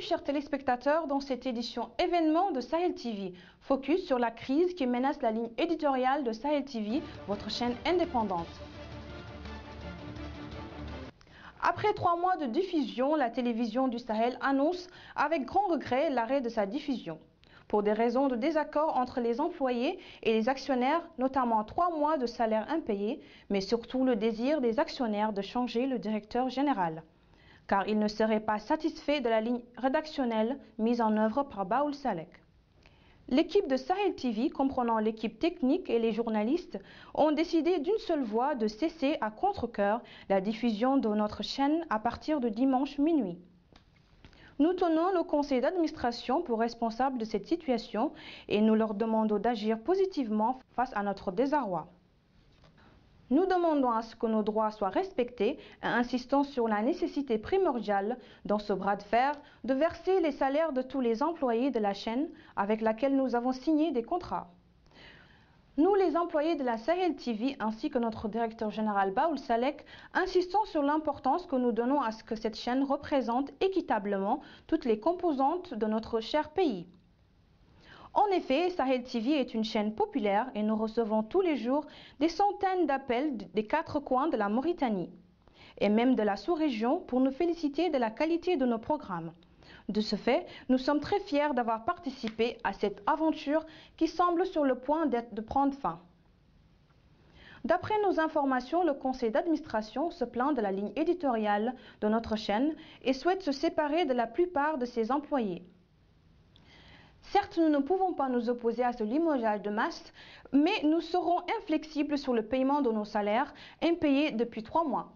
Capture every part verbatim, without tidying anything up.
chers téléspectateurs, dans cette édition événement de Sahel T V, focus sur la crise qui menace la ligne éditoriale de Sahel T V, votre chaîne indépendante. Après trois mois de diffusion, la télévision du Sahel annonce avec grand regret l'arrêt de sa diffusion. Pour des raisons de désaccord entre les employés et les actionnaires, notamment trois mois de salaire impayé, mais surtout le désir des actionnaires de changer le directeur général, car ils ne seraient pas satisfaits de la ligne rédactionnelle mise en œuvre par Baoul Salek. L'équipe de Sahel T V, comprenant l'équipe technique et les journalistes, ont décidé d'une seule voix de cesser à contre-cœur la diffusion de notre chaîne à partir de dimanche minuit. Nous tenons le conseil d'administration pour responsable de cette situation et nous leur demandons d'agir positivement face à notre désarroi. Nous demandons à ce que nos droits soient respectés et insistons sur la nécessité primordiale, dans ce bras de fer, de verser les salaires de tous les employés de la chaîne avec laquelle nous avons signé des contrats. Nous, les employés de la Sahel T V, ainsi que notre directeur général Baoul Salek, insistons sur l'importance que nous donnons à ce que cette chaîne représente équitablement toutes les composantes de notre cher pays. En effet, Sahel T V est une chaîne populaire et nous recevons tous les jours des centaines d'appels des quatre coins de la Mauritanie et même de la sous-région pour nous féliciter de la qualité de nos programmes. De ce fait, nous sommes très fiers d'avoir participé à cette aventure qui semble sur le point de prendre fin. D'après nos informations, le conseil d'administration se plaint de la ligne éditoriale de notre chaîne et souhaite se séparer de la plupart de ses employés. Certes, nous ne pouvons pas nous opposer à ce limogeage de masse, mais nous serons inflexibles sur le paiement de nos salaires impayés depuis trois mois.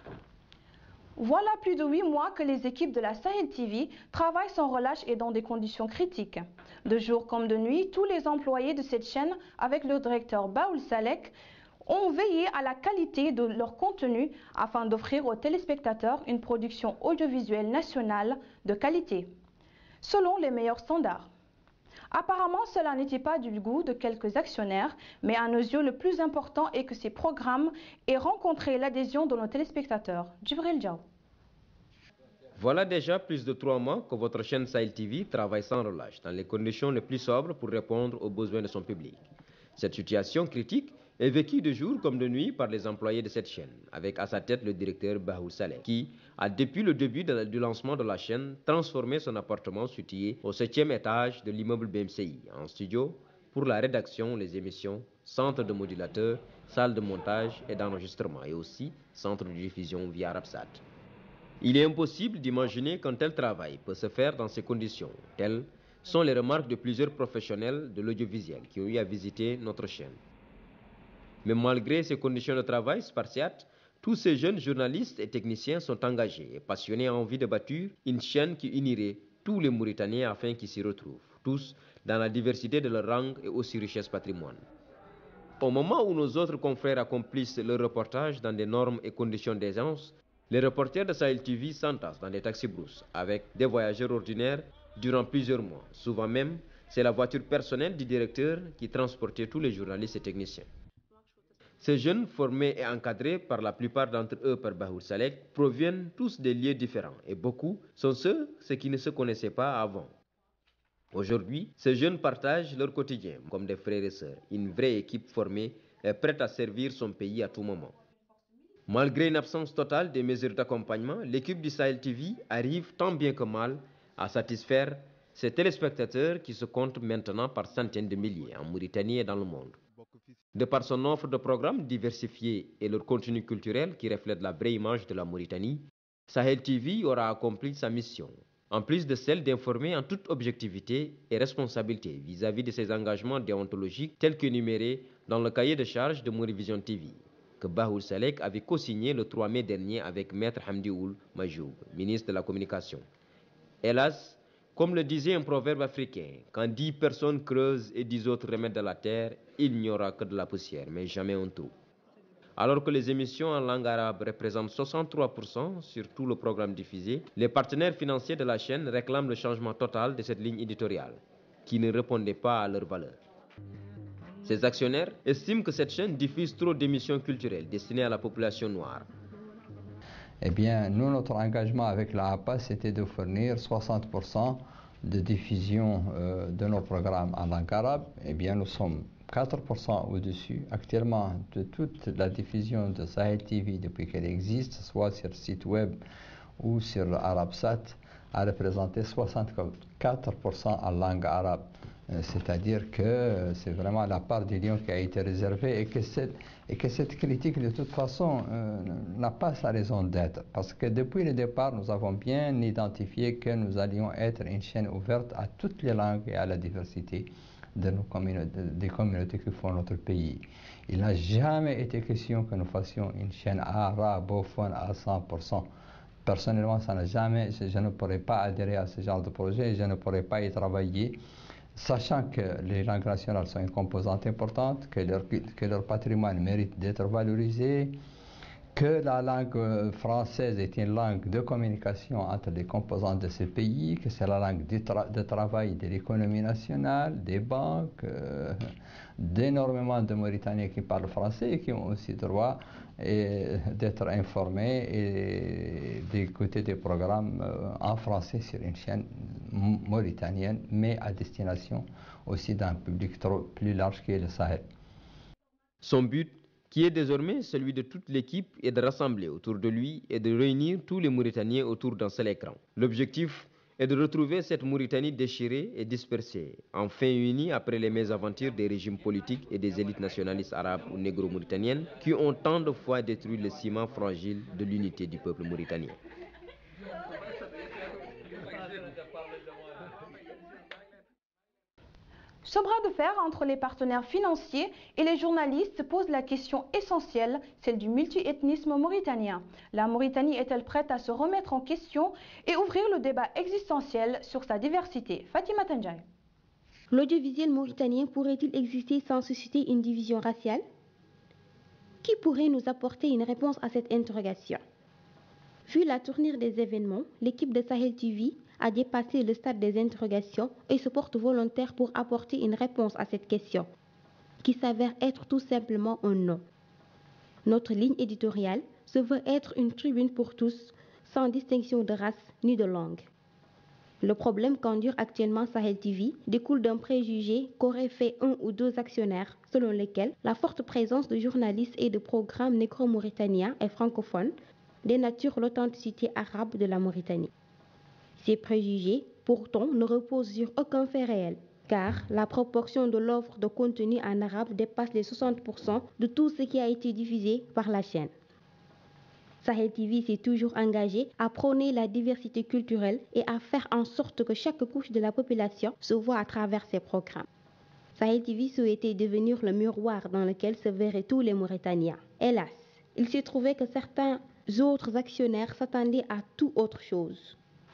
Voilà plus de huit mois que les équipes de la Sahel T V travaillent sans relâche et dans des conditions critiques. De jour comme de nuit, tous les employés de cette chaîne, avec le directeur Baoul Salek, ont veillé à la qualité de leur contenu afin d'offrir aux téléspectateurs une production audiovisuelle nationale de qualité, selon les meilleurs standards. Apparemment, cela n'était pas du goût de quelques actionnaires, mais à nos yeux, le plus important est que ces programmes aient rencontré l'adhésion de nos téléspectateurs. Djibril Diaw. Voilà déjà plus de trois mois que votre chaîne Sahel T V travaille sans relâche, dans les conditions les plus sobres pour répondre aux besoins de son public. Cette situation critique est vécue de jour comme de nuit par les employés de cette chaîne, avec à sa tête le directeur Baoul Salek, qui a depuis le début de la, du lancement de la chaîne transformé son appartement situé au septième étage de l'immeuble B M C I en studio pour la rédaction, les émissions, centre de modulateur, salle de montage et d'enregistrement et aussi centre de diffusion via Rapsat. Il est impossible d'imaginer qu'un tel travail peut se faire dans ces conditions. Telles sont les remarques de plusieurs professionnels de l'audiovisuel qui ont eu à visiter notre chaîne. Mais malgré ces conditions de travail spartiates, tous ces jeunes journalistes et techniciens sont engagés et passionnés en envie de bâtir une chaîne qui unirait tous les Mauritaniens afin qu'ils s'y retrouvent, tous dans la diversité de leur langue et aussi richesse patrimoine. Au moment où nos autres confrères accomplissent leur reportage dans des normes et conditions d'aisance, les reporters de Sahel T V s'entassent dans des taxis-brousses avec des voyageurs ordinaires durant plusieurs mois. Souvent même, c'est la voiture personnelle du directeur qui transportait tous les journalistes et techniciens. Ces jeunes, formés et encadrés par la plupart d'entre eux par Baoul Salek, proviennent tous des lieux différents et beaucoup sont ceux, ceux qui ne se connaissaient pas avant. Aujourd'hui, ces jeunes partagent leur quotidien comme des frères et sœurs, une vraie équipe formée et prête à servir son pays à tout moment. Malgré une absence totale des mesures d'accompagnement, l'équipe du Sahel T V arrive tant bien que mal à satisfaire ses téléspectateurs qui se comptent maintenant par centaines de milliers en Mauritanie et dans le monde. De par son offre de programmes diversifiés et leur contenu culturel qui reflète la vraie image de la Mauritanie, Sahel T V aura accompli sa mission, en plus de celle d'informer en toute objectivité et responsabilité vis-à-vis de ses engagements déontologiques tels qu'énumérés dans le cahier de charges de Mourivision T V, que Baoul Salek avait co-signé le trois mai dernier avec Maître Hamdi Ould Majoub, ministre de la Communication. Hélas, comme le disait un proverbe africain, quand dix personnes creusent et dix autres remettent de la terre, il n'y aura que de la poussière, mais jamais un trou. Alors que les émissions en langue arabe représentent soixante-trois pour cent sur tout le programme diffusé, les partenaires financiers de la chaîne réclament le changement total de cette ligne éditoriale, qui ne répondait pas à leurs valeurs. Ces actionnaires estiment que cette chaîne diffuse trop d'émissions culturelles destinées à la population noire. Eh bien, nous, notre engagement avec la A P A, c'était de fournir soixante pour cent de diffusion euh, de nos programmes en langue arabe. Eh bien, nous sommes quatre pour cent au-dessus actuellement de toute la diffusion de Sahel T V depuis qu'elle existe, soit sur le site web ou sur Arabsat, a représenté soixante-quatre pour cent en langue arabe. C'est-à-dire que c'est vraiment la part du lion qui a été réservée et que cette, et que cette critique, de toute façon, euh, n'a pas sa raison d'être. Parce que depuis le départ, nous avons bien identifié que nous allions être une chaîne ouverte à toutes les langues et à la diversité de nos communautés, des communautés qui font notre pays. Il n'a jamais été question que nous fassions une chaîne arabophone à cent pour cent. Personnellement, ça n'a jamais, je, je ne pourrais pas adhérer à ce genre de projet, je ne pourrais pas y travailler. Sachant que les langues nationales sont une composante importante, que leur, que leur patrimoine mérite d'être valorisé, que la langue française est une langue de communication entre les composantes de ce pays, que c'est la langue de, tra de travail de l'économie nationale, des banques, euh, d'énormément de Mauritaniens qui parlent français et qui ont aussi droit d'être informés et d'écouter des programmes euh, en français sur une chaîne mauritanienne, mais à destination aussi d'un public trop, plus large qui est le Sahel. Son but, qui est désormais celui de toute l'équipe, est de rassembler autour de lui et de réunir tous les Mauritaniens autour d'un seul écran. L'objectif est de retrouver cette Mauritanie déchirée et dispersée, enfin unie après les mésaventures des régimes politiques et des élites nationalistes arabes ou négro-mauritaniennes qui ont tant de fois détruit le ciment fragile de l'unité du peuple mauritanien. Ce bras de fer entre les partenaires financiers et les journalistes pose la question essentielle, celle du multiethnisme mauritanien. La Mauritanie est-elle prête à se remettre en question et ouvrir le débat existentiel sur sa diversité? Fatima Tanjay. L'audiovisuel mauritanien pourrait-il exister sans susciter une division raciale? Qui pourrait nous apporter une réponse à cette interrogation? Vu la tournure des événements, l'équipe de Sahel T V a dépassé le stade des interrogations et se porte volontaire pour apporter une réponse à cette question, qui s'avère être tout simplement un non. Notre ligne éditoriale se veut être une tribune pour tous, sans distinction de race ni de langue. Le problème qu'endure actuellement Sahel T V découle d'un préjugé qu'auraient fait un ou deux actionnaires, selon lesquels la forte présence de journalistes et de programmes négro-mauritaniens et francophones dénature l'authenticité arabe de la Mauritanie. Ces préjugés, pourtant, ne reposent sur aucun fait réel, car la proportion de l'offre de contenu en arabe dépasse les soixante pour cent de tout ce qui a été diffusé par la chaîne. Sahel T V s'est toujours engagé à prôner la diversité culturelle et à faire en sorte que chaque couche de la population se voit à travers ses programmes. Sahel T V souhaitait devenir le miroir dans lequel se verraient tous les Mauritaniens. Hélas, il s'est trouvé que certains autres actionnaires s'attendaient à tout autre chose.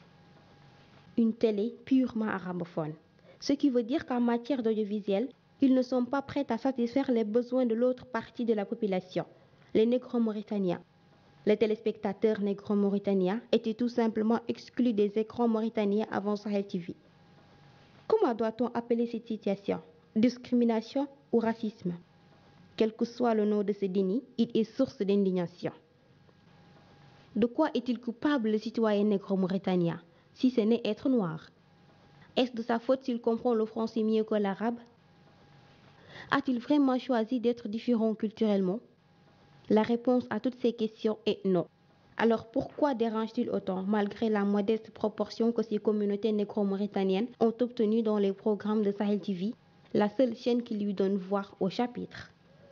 Une télé purement arabophone. Ce qui veut dire qu'en matière d'audiovisuel, ils ne sont pas prêts à satisfaire les besoins de l'autre partie de la population, les négro-mauritaniens. Les téléspectateurs négro-mauritaniens étaient tout simplement exclus des écrans mauritaniens avant Sahel T V. Comment doit-on appeler cette situation? Discrimination ou racisme? Quel que soit le nom de ce déni, il est source d'indignation. De quoi est-il coupable le citoyen négro-mauritanien, si ce n'est être noir? Est-ce de sa faute s'il comprend le français mieux que l'arabe? A-t-il vraiment choisi d'être différent culturellement? La réponse à toutes ces questions est non. Alors pourquoi dérange-t-il autant, malgré la modeste proportion que ces communautés négro-mauritaniennes ont obtenue dans les programmes de Sahel T V, la seule chaîne qui lui donne voix au chapitre?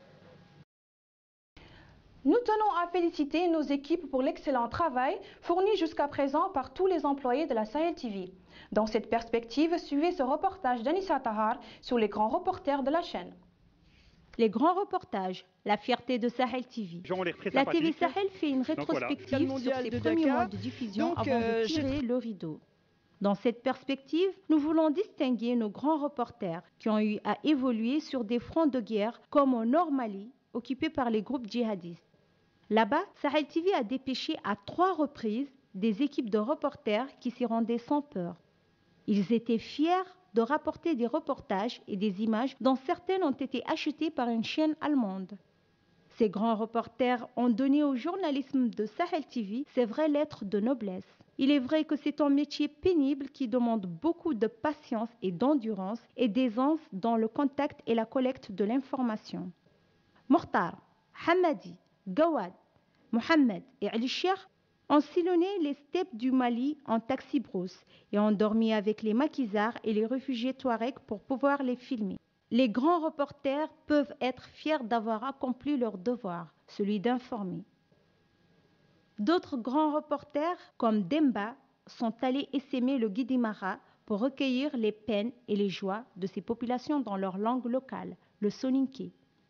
Nous tenons à féliciter nos équipes pour l'excellent travail fourni jusqu'à présent par tous les employés de la Sahel T V. Dans cette perspective, suivez ce reportage d'Anissa Tahar sur les grands reporters de la chaîne. Les grands reportages, la fierté de Sahel T V. La T V Sahel fait une rétrospective voilà. sur ses de premiers Dakar. mois de diffusion Donc, avant euh, de tirer le rideau. Dans cette perspective, nous voulons distinguer nos grands reporters qui ont eu à évoluer sur des fronts de guerre comme au Nord Mali, occupé par les groupes djihadistes. Là-bas, Sahel T V a dépêché à trois reprises des équipes de reporters qui s'y rendaient sans peur. Ils étaient fiers de rapporter des reportages et des images dont certaines ont été achetées par une chaîne allemande. Ces grands reporters ont donné au journalisme de Sahel T V ses vraies lettres de noblesse. Il est vrai que c'est un métier pénible qui demande beaucoup de patience et d'endurance et d'aisance dans le contact et la collecte de l'information. Mokhtar, Hamadi, Gawad, Mohamed et Ali Cheikh ont sillonné les steppes du Mali en taxi-brousse et ont dormi avec les maquisards et les réfugiés touaregs pour pouvoir les filmer. Les grands reporters peuvent être fiers d'avoir accompli leur devoir, celui d'informer. D'autres grands reporters, comme Demba, sont allés essaimer le Guidimara pour recueillir les peines et les joies de ces populations dans leur langue locale, le soninké.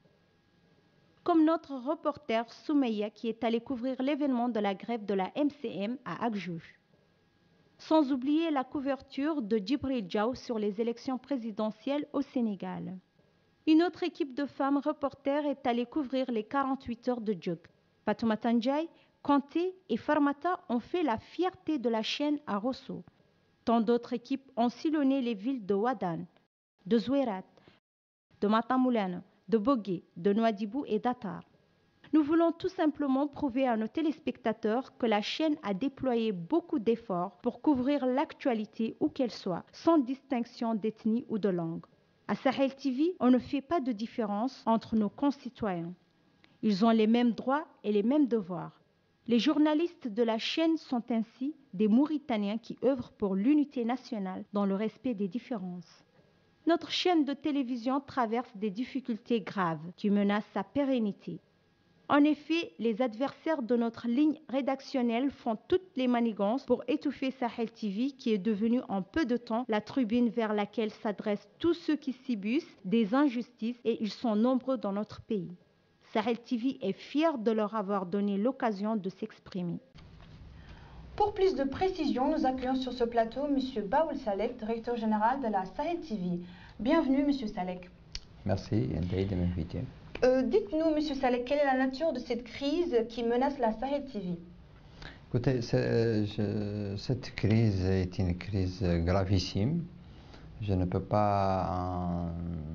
Comme notre reporter Soumeya qui est allé couvrir l'événement de la grève de la M C M à Akjouj. Sans oublier la couverture de Djibril Diaw sur les élections présidentielles au Sénégal. Une autre équipe de femmes reporters est allée couvrir les quarante-huit heures de Djouk. Fatoumata Ndiaye, Kanté et Farmata ont fait la fierté de la chaîne à Rosso. Tant d'autres équipes ont sillonné les villes de Ouadane, de Zouérat, de Matamoulane, de Bogué, de Nouadhibou et d'Atar. Nous voulons tout simplement prouver à nos téléspectateurs que la chaîne a déployé beaucoup d'efforts pour couvrir l'actualité où qu'elle soit, sans distinction d'ethnie ou de langue. À Sahel T V, on ne fait pas de différence entre nos concitoyens. Ils ont les mêmes droits et les mêmes devoirs. Les journalistes de la chaîne sont ainsi des Mauritaniens qui œuvrent pour l'unité nationale dans le respect des différences. Notre chaîne de télévision traverse des difficultés graves qui menacent sa pérennité. En effet, les adversaires de notre ligne rédactionnelle font toutes les manigances pour étouffer Sahel T V qui est devenue en peu de temps la tribune vers laquelle s'adressent tous ceux qui subissent des injustices et ils sont nombreux dans notre pays. Sahel T V est fier de leur avoir donné l'occasion de s'exprimer. Pour plus de précision, nous accueillons sur ce plateau M. Baoul Salek, directeur général de la Sahel T V. Bienvenue M. Salek. Merci de m'inviter. Euh, Dites-nous M. Salek, quelle est la nature de cette crise qui menace la Sahel T V? Écoutez, je, cette crise est une crise gravissime. Je ne peux pas en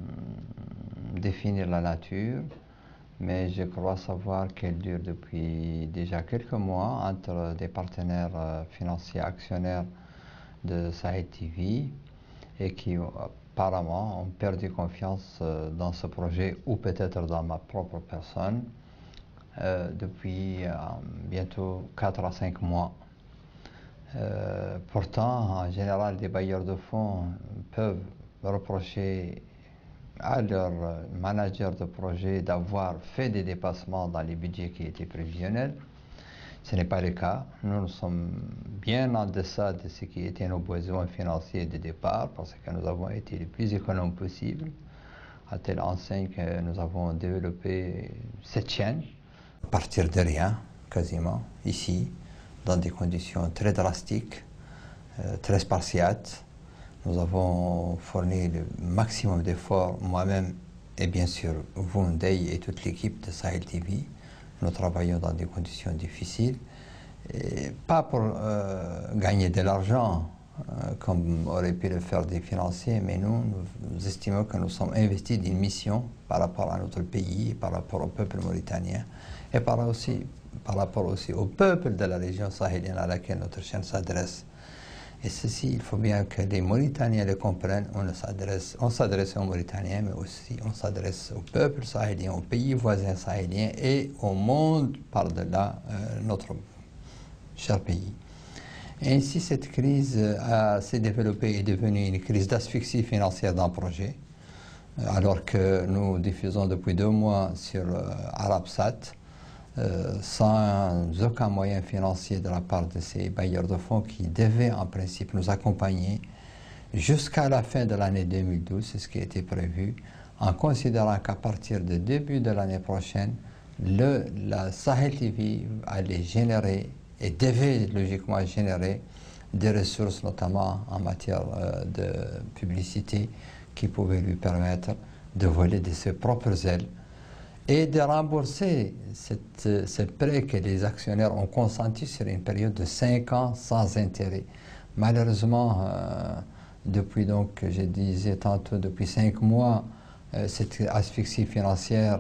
définir la nature, mais je crois savoir qu'elle dure depuis déjà quelques mois entre des partenaires financiers actionnaires de Sahel T V et qui apparemment ont perdu confiance dans ce projet ou peut-être dans ma propre personne euh, depuis euh, bientôt quatre à cinq mois. Euh, pourtant, en général, des bailleurs de fonds peuvent reprocher à leur manager de projet d'avoir fait des dépassements dans les budgets qui étaient prévisionnels. Ce n'est pas le cas. Nous, nous sommes bien en deçà de ce qui étaient nos besoins financiers de départ parce que nous avons été les plus économes possibles, à telle enseigne que nous avons développé cette chaîne à partir de rien, quasiment, ici, dans des conditions très drastiques, euh, très spartiates. Nous avons fourni le maximum d'efforts, moi-même et bien sûr vous, Ndeye, et toute l'équipe de Sahel T V. Nous travaillons dans des conditions difficiles, et pas pour euh, gagner de l'argent, euh, comme auraient pu le faire des financiers, mais nous, nous estimons que nous sommes investis d'une mission par rapport à notre pays, par rapport au peuple mauritanien, et par, aussi, par rapport aussi au peuple de la région sahélienne à laquelle notre chaîne s'adresse. Et ceci, il faut bien que les Mauritaniens le comprennent. On s'adresse, on s'adresse aux Mauritaniens, mais aussi on s'adresse au peuple sahélien, aux pays voisins sahéliens et au monde par-delà euh, notre cher pays. Et ainsi, cette crise euh, s'est développée et est devenue une crise d'asphyxie financière d'un projet, euh, alors que nous diffusons depuis deux mois sur euh, Arabsat, Euh, sans aucun moyen financier de la part de ces bailleurs de fonds qui devaient en principe nous accompagner jusqu'à la fin de l'année deux mille douze, c'est ce qui a été prévu, en considérant qu'à partir du début de l'année prochaine, le, la Sahel T V allait générer et devait logiquement générer des ressources, notamment en matière euh, de publicité, qui pouvaient lui permettre de voler de ses propres ailes et de rembourser cette, ce prêt que les actionnaires ont consenti sur une période de cinq ans sans intérêt. Malheureusement, euh, depuis donc, je disais tantôt, depuis cinq mois, euh, cette asphyxie financière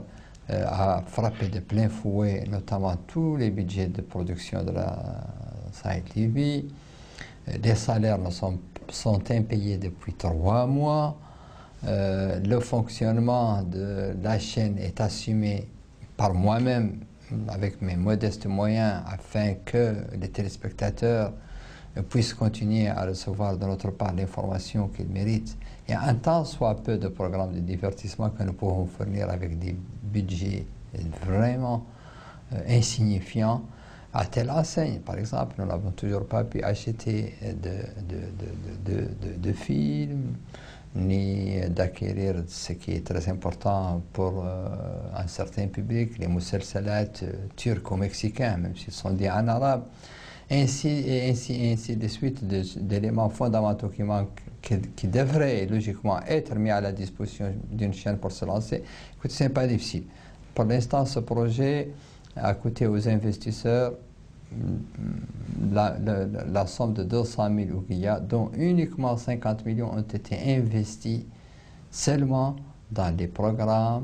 euh, a frappé de plein fouet, notamment tous les budgets de production de la Sahel T V. Les salaires ne sont, sont impayés depuis trois mois. Euh, le fonctionnement de la chaîne est assumé par moi-même avec mes modestes moyens afin que les téléspectateurs puissent continuer à recevoir de notre part l'information qu'ils méritent. Et un tant soit peu de programmes de divertissement que nous pouvons fournir avec des budgets vraiment euh, insignifiants. À telle enseigne, par exemple, nous n'avons toujours pas pu acheter de, de, de, de, de, de films, ni d'acquérir ce qui est très important pour euh, un certain public, les musalsalat euh, turcs ou mexicains, même s'ils sont dits en arabe, ainsi et ainsi, ainsi de suite d'éléments fondamentaux qui manquent, qui, qui devraient logiquement être mis à la disposition d'une chaîne pour se lancer. Écoute, ce n'est pas difficile. Pour l'instant, ce projet a coûté aux investisseurs la, la, la somme de deux cent mille ouguiyas, dont uniquement cinquante millions ont été investis seulement dans les programmes,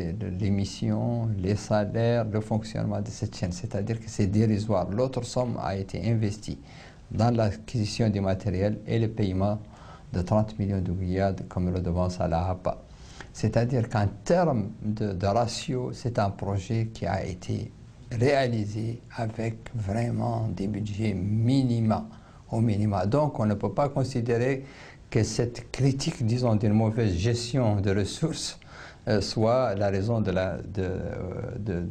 l'émission, les, les salaires, le fonctionnement de cette chaîne. C'est-à-dire que c'est dérisoire. L'autre somme a été investie dans l'acquisition du matériel et le paiement de trente millions d'ouguiyas comme redevance à la A P A. C'est-à-dire qu'en termes de, de ratio, c'est un projet qui a été réalisé avec vraiment des budgets minima, au minima. Donc on ne peut pas considérer que cette critique, disons, d'une mauvaise gestion de ressources euh, soit la raison de, la, de, de, de,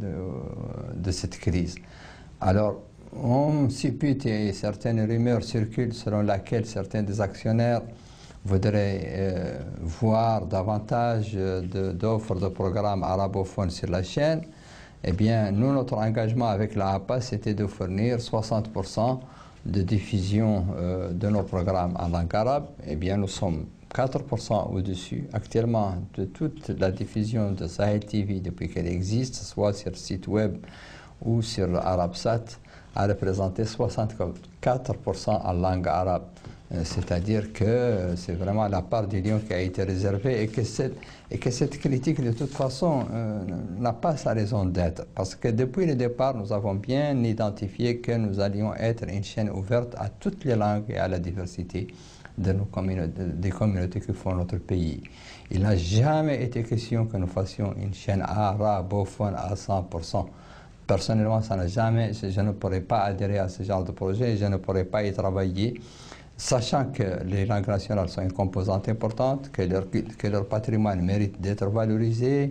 de cette crise. Alors, on suppute et certaines rumeurs circulent selon laquelle certains des actionnaires voudraient euh, voir davantage d'offres de, de programmes arabophones sur la chaîne. Eh bien, nous, notre engagement avec la A P A, c'était de fournir soixante pour cent de diffusion euh, de nos programmes en langue arabe. Eh bien, nous sommes quatre pour cent au-dessus actuellement de toute la diffusion de Sahel T V depuis qu'elle existe, soit sur le site web ou sur Arabsat, a représenté soixante-quatre pour cent en langue arabe. C'est-à-dire que c'est vraiment la part du lion qui a été réservée et que cette, et que cette critique, de toute façon, euh, n'a pas sa raison d'être. Parce que depuis le départ, nous avons bien identifié que nous allions être une chaîne ouverte à toutes les langues et à la diversité de nos communautés, des communautés qui font notre pays. Il n'a jamais été question que nous fassions une chaîne arabophone à cent pour cent. Personnellement, ça n'a jamais, je ne pourrais pas adhérer à ce genre de projet, je ne pourrais pas y travailler. Sachant que les langues nationales sont une composante importante, que leur, que leur patrimoine mérite d'être valorisé,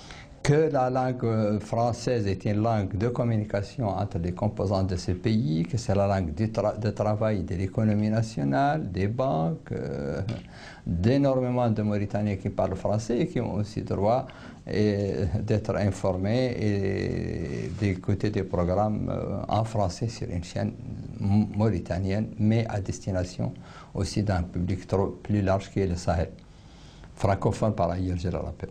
que la langue française est une langue de communication entre les composantes de ce pays, que c'est la langue de, tra de travail de l'économie nationale, des banques, euh, d'énormément de Mauritaniens qui parlent français et qui ont aussi droit d'être informés et d'écouter des programmes euh, en français sur une chaîne mauritanienne, mais à destination aussi d'un public trop, plus large qui est le Sahel. Francophone par ailleurs, je le rappelle.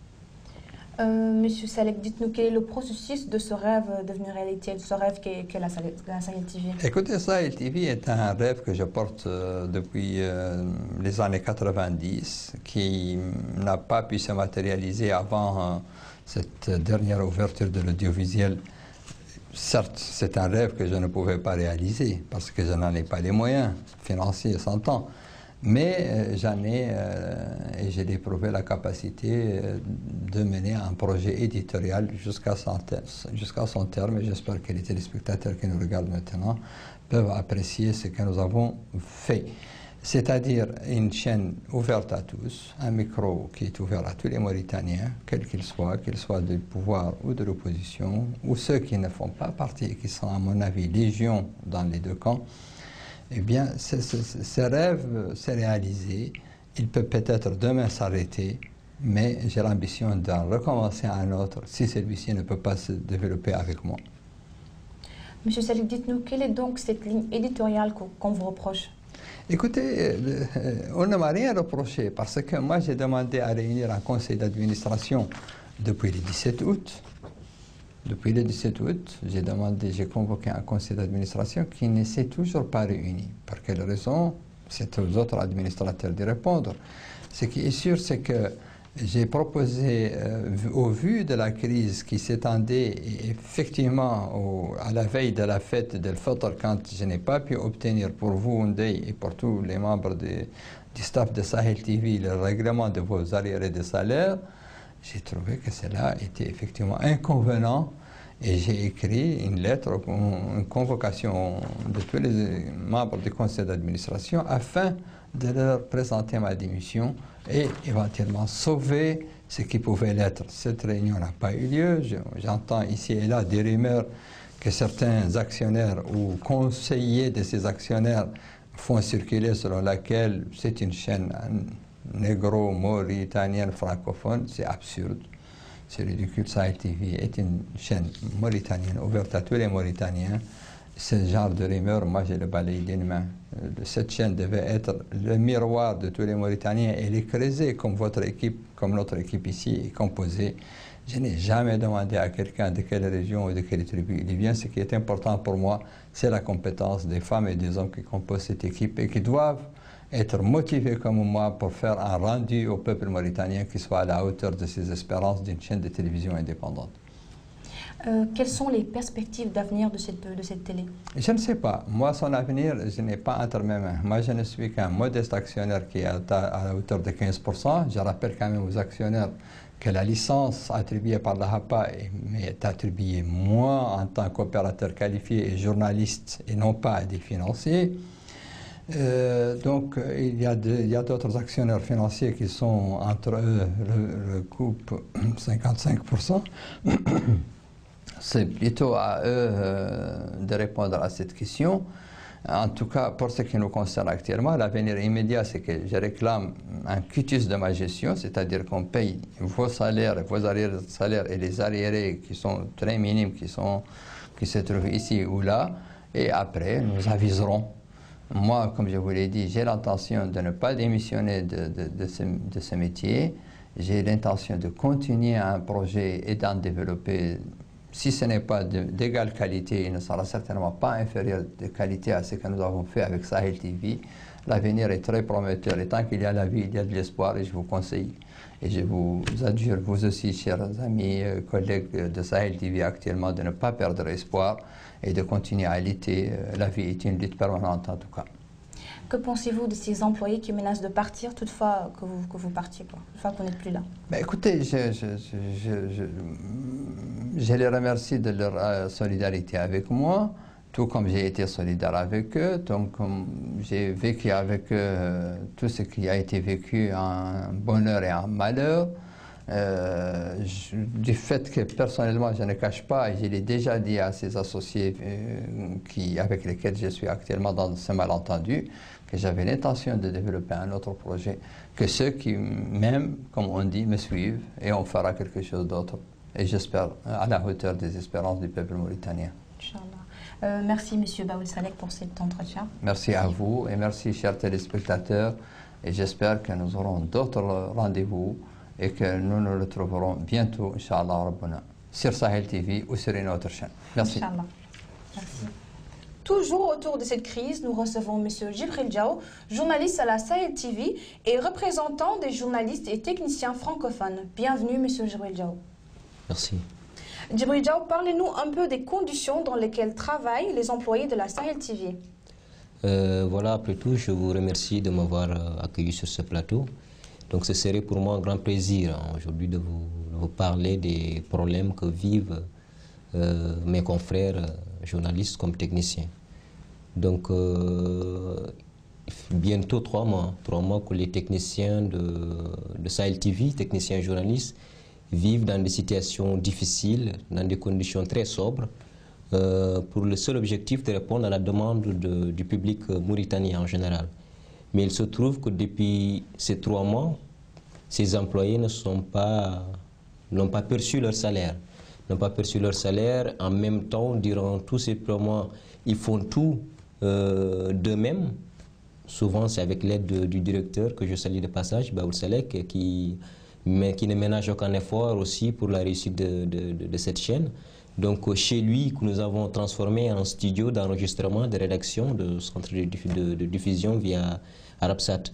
Euh, Monsieur Salek, dites-nous quel est le processus de ce rêve devenir réalité, de ce rêve qu'est qu la, la Sahel T V? Écoutez, Sahel T V est un rêve que je porte euh, depuis euh, les années quatre-vingt-dix, qui n'a pas pu se matérialiser avant euh, cette dernière ouverture de l'audiovisuel. Certes, c'est un rêve que je ne pouvais pas réaliser parce que je n'en ai pas les moyens financiers, s'entend. Mais euh, j'en ai, euh, et j'ai éprouvé la capacité euh, de mener un projet éditorial jusqu'à son, jusqu'à son terme. Et j'espère que les téléspectateurs qui nous regardent maintenant peuvent apprécier ce que nous avons fait. C'est-à-dire une chaîne ouverte à tous, un micro qui est ouvert à tous les Mauritaniens, quels qu'ils soient, qu'ils soient du pouvoir ou de l'opposition, ou ceux qui ne font pas partie et qui sont, à mon avis, légion dans les deux camps. Eh bien, ce, ce, ce rêve s'est réalisé. Il peut peut-être demain s'arrêter, mais j'ai l'ambition d'en recommencer un autre si celui-ci ne peut pas se développer avec moi. Monsieur Salek, dites-nous, quelle est donc cette ligne éditoriale qu'on vous reproche? Écoutez, euh, on ne m'a rien reproché parce que moi j'ai demandé à réunir un conseil d'administration depuis le dix-sept août. Depuis le dix-sept août, j'ai demandé, j'ai convoqué un conseil d'administration qui ne s'est toujours pas réuni. Par quelle raison? C'est aux autres administrateurs de répondre. Ce qui est sûr, c'est que j'ai proposé, euh, au vu de la crise qui s'étendait, effectivement au, à la veille de la fête del Fitr, quand je n'ai pas pu obtenir pour vous, Ndeye, et pour tous les membres de, du staff de Sahel T V, le règlement de vos arriérés de salaire, j'ai trouvé que cela était effectivement inconvenant. Et j'ai écrit une lettre, une convocation de tous les membres du conseil d'administration afin de leur présenter ma démission et éventuellement sauver ce qui pouvait l'être. Cette réunion n'a pas eu lieu. J'entends ici et là des rumeurs que certains actionnaires ou conseillers de ces actionnaires font circuler selon laquelle c'est une chaîne négro-mauritanienne francophone. C'est absurde. C'est ridicule. Sahel T V est une chaîne mauritanienne ouverte à tous les Mauritaniens. Ce genre de rumeur, moi j'ai le balayé d'une main. Cette chaîne devait être le miroir de tous les Mauritaniens et les creuser comme votre équipe, comme notre équipe ici est composée. Je n'ai jamais demandé à quelqu'un de quelle région ou de quelle tribu il vient. Ce qui est important pour moi, c'est la compétence des femmes et des hommes qui composent cette équipe et qui doivent être motivés comme moi pour faire un rendu au peuple mauritanien qui soit à la hauteur de ses espérances d'une chaîne de télévision indépendante. Euh, quelles sont les perspectives d'avenir de cette, de cette télé? Je ne sais pas. Moi, son avenir, je n'ai pas entre mes mains. Moi, je ne suis qu'un modeste actionnaire qui est à, à la hauteur de quinze pour cent. Je rappelle quand même aux actionnaires que la licence attribuée par la H A P A est attribuée moi en tant qu'opérateur qualifié et journaliste et non pas à des financiers. Euh, donc, il y a d'autres actionnaires financiers qui sont entre eux, le, le groupe cinquante-cinq pour cent. C'est plutôt à eux euh, de répondre à cette question. En tout cas, pour ce qui nous concerne actuellement, l'avenir immédiat, c'est que je réclame un quitus de ma gestion, c'est-à-dire qu'on paye vos salaires, vos arriérés de salaire et les arriérés qui sont très minimes, qui, sont, qui se trouvent ici ou là, et après, nous aviserons. Moi, comme je vous l'ai dit, j'ai l'intention de ne pas démissionner de, de, de, ce, de ce métier. J'ai l'intention de continuer un projet et d'en développer. Si ce n'est pas d'égale qualité, il ne sera certainement pas inférieur de qualité à ce que nous avons fait avec Sahel T V. L'avenir est très prometteur et tant qu'il y a la vie, il y a de l'espoir et je vous conseille. Et je vous adjure, vous aussi, chers amis, collègues de Sahel T V actuellement, de ne pas perdre espoir et de continuer à lutter. La vie est une lutte permanente en tout cas. Que pensez-vous de ces employés qui menacent de partir toutefois que vous, que vous partiez, quoi, toutefois qu'on n'êtes plus là? Ben écoutez, je, je, je, je, je les remercie de leur euh, solidarité avec moi, tout comme j'ai été solidaire avec eux, donc j'ai vécu avec eux euh, tout ce qui a été vécu en bonheur et en malheur. Euh, je, du fait que personnellement je ne cache pas, et je l'ai déjà dit à ces associés euh, qui, avec lesquels je suis actuellement dans ce malentendu, que j'avais l'intention de développer un autre projet, que ceux qui m'aiment, comme on dit, me suivent et on fera quelque chose d'autre. Et j'espère à la hauteur des espérances du peuple mauritanien. Inch'Allah. Euh, merci M. Baoul Salek pour cet entretien. Merci, merci à vous et merci chers téléspectateurs et j'espère que nous aurons d'autres rendez-vous et que nous nous retrouverons bientôt, Inch'Allah Rabbuna, sur Sahel T V ou sur une autre chaîne. Merci. Inch'Allah. Merci. Toujours autour de cette crise, nous recevons M. Djibril Diaw, journaliste à la Sahel T V et représentant des journalistes et techniciens francophones. Bienvenue M. Djibril Diaw. Merci. Djibril Diaw, parlez-nous un peu des conditions dans lesquelles travaillent les employés de la Sahel T V. Euh, voilà, après tout, je vous remercie de m'avoir accueilli sur ce plateau. Donc ce serait pour moi un grand plaisir hein, aujourd'hui de vous, de vous parler des problèmes que vivent euh, mes confrères euh, journalistes comme techniciens. Donc euh, bientôt trois mois, trois mois que les techniciens de, de Sahel T V, techniciens journalistes, vivent dans des situations difficiles, dans des conditions très sobres, euh, pour le seul objectif de répondre à la demande de, du public mauritanien en général. Mais il se trouve que depuis ces trois mois, ces employés ne sont pas, n'ont pas perçu leur salaire. N'ont pas perçu leur salaire. En même temps, durant tous ces trois mois, ils font tout euh, d'eux-mêmes. Souvent, c'est avec l'aide du directeur, que je salue de passage, Baoul Salek, qui, mais, qui ne ménage aucun effort aussi pour la réussite de, de, de, de cette chaîne. Donc, chez lui, que nous avons transformé en studio d'enregistrement, de rédaction, de centre de, de, de diffusion via Arabsat.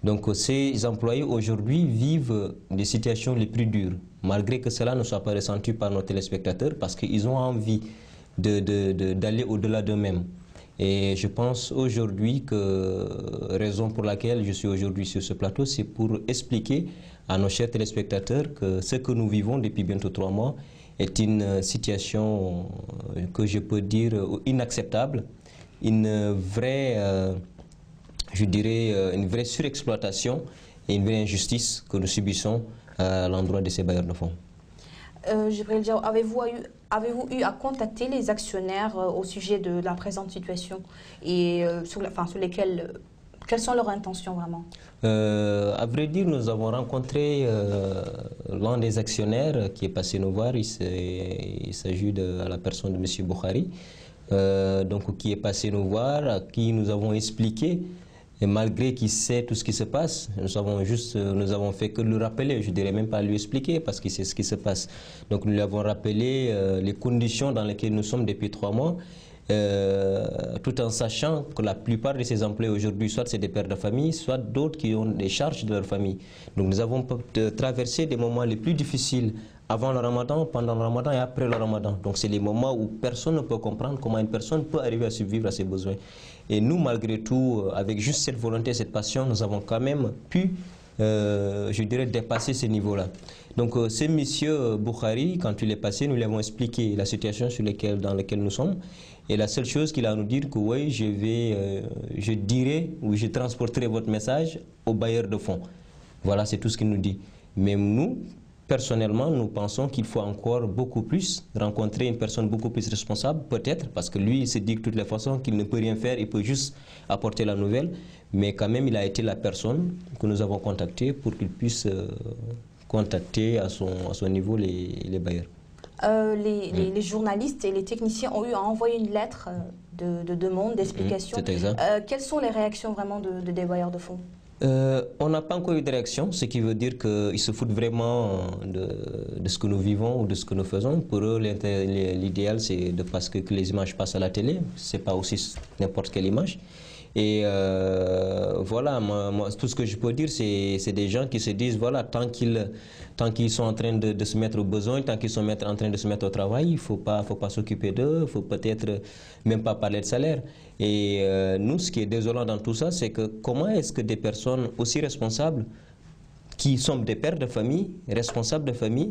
Donc ces employés aujourd'hui vivent des situations les plus dures, malgré que cela ne soit pas ressenti par nos téléspectateurs, parce qu'ils ont envie de, de, de, d'aller au-delà d'eux-mêmes. Et je pense aujourd'hui que raison pour laquelle je suis aujourd'hui sur ce plateau, c'est pour expliquer à nos chers téléspectateurs que ce que nous vivons depuis bientôt trois mois est une situation que je peux dire inacceptable, une vraie, euh, je dirais, une vraie surexploitation et une vraie injustice que nous subissons à l'endroit de ces bailleurs de fonds. Euh, Jibril Diaw, avez-vous eu, avez-vous eu à contacter les actionnaires euh, au sujet de la présente situation et euh, sur, la, enfin, sur lesquels, euh, quelles sont leurs intentions vraiment? euh, À vrai dire, nous avons rencontré euh, l'un des actionnaires qui est passé nous voir. Il s'agit de la personne de M. Boukhari, euh, donc qui est passé nous voir, à qui nous avons expliqué. Et malgré qu'il sait tout ce qui se passe, nous avons juste, nous avons fait que le rappeler, je ne dirais même pas lui expliquer parce qu'il sait ce qui se passe. Donc nous lui avons rappelé euh, les conditions dans lesquelles nous sommes depuis trois mois, euh, tout en sachant que la plupart de ces employés aujourd'hui, soit c'est des pères de famille, soit d'autres qui ont des charges de leur famille. Donc nous avons traversé des moments les plus difficiles avant le ramadan, pendant le ramadan et après le ramadan. Donc c'est les moments où personne ne peut comprendre comment une personne peut arriver à survivre à ses besoins. Et nous, malgré tout, avec juste cette volonté, cette passion, nous avons quand même pu, euh, je dirais, dépasser ces niveaux-là. Donc euh, c'est monsieur Boukhari, quand il est passé, nous lui avons expliqué la situation sur laquelle, dans laquelle nous sommes. Et la seule chose qu'il a à nous dire, que oui, je vais, euh, je dirai, ou je transporterai votre message au bailleur de fonds. Voilà, c'est tout ce qu'il nous dit. Mais nous, personnellement, nous pensons qu'il faut encore beaucoup plus rencontrer une personne beaucoup plus responsable, peut-être, parce que lui, il se dit de toutes les façons qu'il ne peut rien faire, il peut juste apporter la nouvelle, mais quand même, il a été la personne que nous avons contactée pour qu'il puisse euh, contacter à son, à son niveau les, les bailleurs. Euh, les, les, les journalistes et les techniciens ont eu à envoyer une lettre de, de demande, d'explication. C'est exact. Euh, quelles sont les réactions vraiment de, de, des bailleurs de fonds? Euh, on n'a pas encore eu de réaction, ce qui veut dire qu'ils se foutent vraiment de, de ce que nous vivons ou de ce que nous faisons. Pour eux, l'idéal, c'est de parce que, que les images passent à la télé, c'est pas aussi n'importe quelle image. Et euh, voilà, moi, moi, tout ce que je peux dire, c'est des gens qui se disent, voilà, tant qu'ils tant qu'ils sont en train de, de se mettre au besoin, tant qu'ils sont en train de se mettre au travail, il ne faut pas, faut pas s'occuper d'eux, il ne faut peut-être même pas parler de salaire. Et euh, nous, ce qui est désolant dans tout ça, c'est que comment est-ce que des personnes aussi responsables, qui sont des pères de famille, responsables de famille,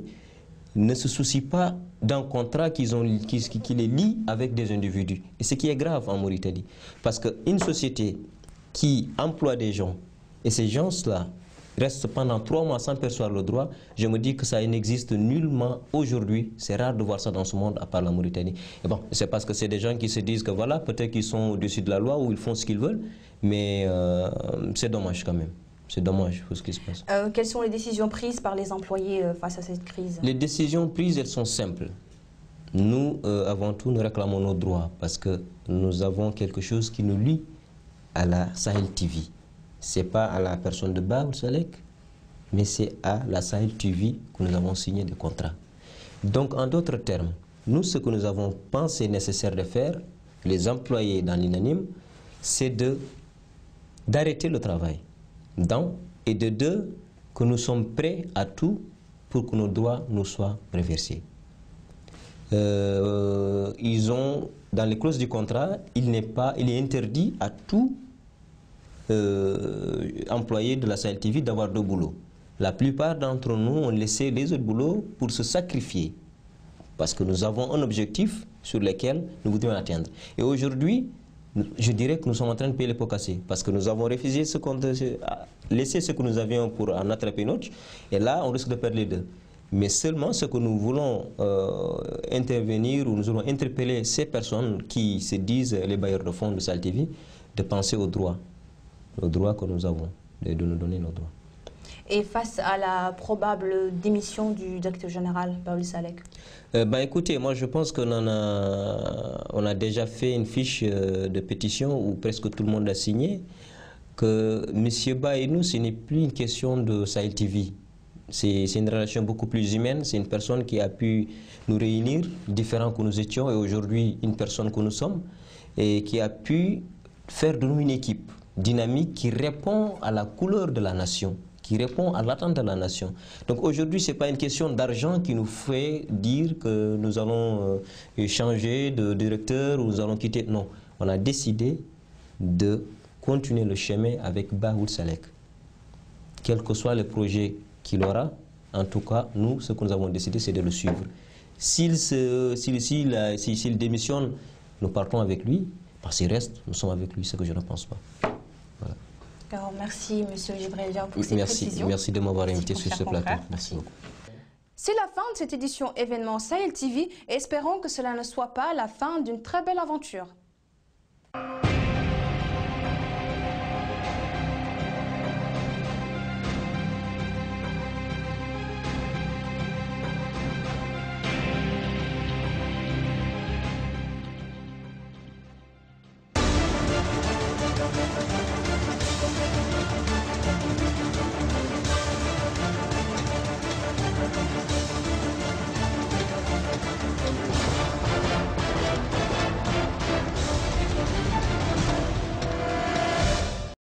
ne se soucient pas d'un contrat qu'ils ont, qui, qui les lie avec des individus. Et ce qui est grave en Mauritanie. Parce qu'une société qui emploie des gens, et ces gens-là restent pendant trois mois sans percevoir le droit, je me dis que ça n'existe nullement aujourd'hui. C'est rare de voir ça dans ce monde à part la Mauritanie. Et bon, c'est parce que c'est des gens qui se disent que voilà, peut-être qu'ils sont au-dessus de la loi ou ils font ce qu'ils veulent, mais euh, c'est dommage quand même. C'est dommage pour ce qui se passe. Euh, quelles sont les décisions prises par les employés euh, face à cette crise? Les décisions prises, elles sont simples. Nous, euh, avant tout, nous réclamons nos droits parce que nous avons quelque chose qui nous lie à la Sahel T V. Ce n'est pas à la personne de Baoul Salek, mais c'est à la Sahel T V que nous avons signé des contrats. Donc, en d'autres termes, nous, ce que nous avons pensé nécessaire de faire, les employés dans l'unanime, c'est d'arrêter le travail. D'un, et de deux, que nous sommes prêts à tout pour que nos droits nous soient reversés. Euh, ils ont, dans les clauses du contrat, il n'est pas, il est interdit à tout euh, employé de la Sahel T V d'avoir deux boulots. La plupart d'entre nous ont laissé les autres boulots pour se sacrifier, parce que nous avons un objectif sur lequel nous voudrions atteindre. Et aujourd'hui, je dirais que nous sommes en train de payer les pots cassés parce que nous avons refusé ce qu'on laissé ce que nous avions pour en attraper une autre, et là on risque de perdre les deux. Mais seulement ce que nous voulons euh, intervenir ou nous allons interpeller ces personnes qui se disent les bailleurs de fonds de Sahel T V de penser aux droits, aux droits que nous avons, de, de nous donner nos droits. Et face à la probable démission du directeur général, Baoul Salek? Euh, ben écoutez, moi je pense qu'on a, on a déjà fait une fiche de pétition où presque tout le monde a signé que M. Ba et nous, ce n'est plus une question de Sahel T V. C'est une relation beaucoup plus humaine, c'est une personne qui a pu nous réunir, différents que nous étions, et aujourd'hui une personne que nous sommes, et qui a pu faire de nous une équipe. dynamique qui répond à la couleur de la nation, qui répond à l'attente de la nation. Donc aujourd'hui, ce n'est pas une question d'argent qui nous fait dire que nous allons euh, changer de directeur ou nous allons quitter. Non, on a décidé de continuer le chemin avec Bah Ould Salek. Quel que soit le projet qu'il aura, en tout cas, nous, ce que nous avons décidé, c'est de le suivre. S'il s'il, s'il, s'il, s'il démissionne, nous partons avec lui. Parce qu'il reste, nous sommes avec lui, ce que je ne pense pas. Voilà. Alors, merci, M. Djibril Diop, pour ces merci, précisions. Merci de m'avoir invité sur ce plateau. Merci beaucoup. C'est la fin de cette édition événement Sahel T V et espérons que cela ne soit pas la fin d'une très belle aventure.